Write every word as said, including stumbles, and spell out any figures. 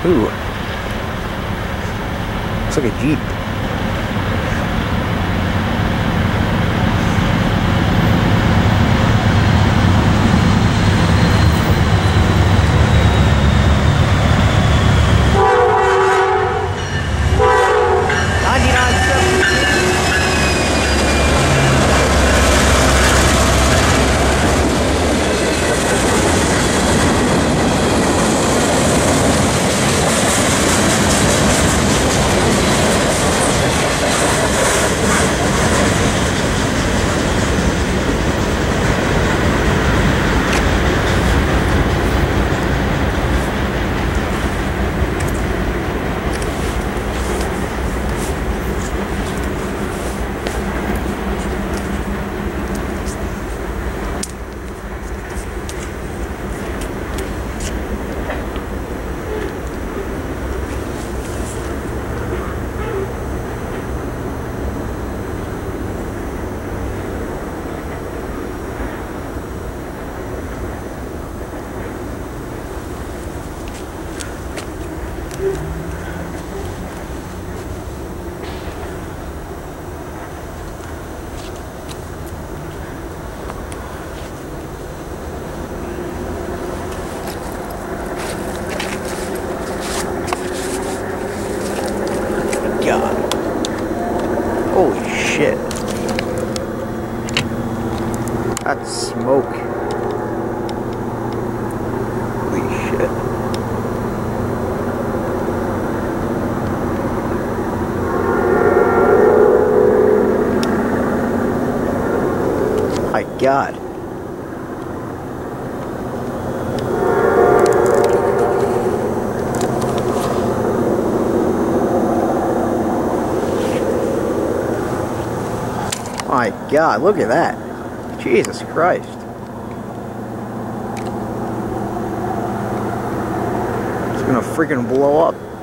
Ooh. Looks like a Jeep. God. Holy shit. That's smoke. Holy shit. My God. My God, look at that. Jesus Christ. It's gonna freaking blow up.